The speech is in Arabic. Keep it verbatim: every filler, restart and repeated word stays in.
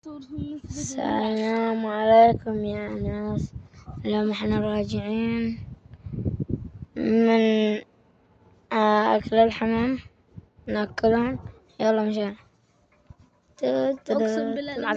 السلام عليكم يا ناس. اليوم احنا راجعين من أكل الحمام ناكلهم. يلا مشان. أقسم بالله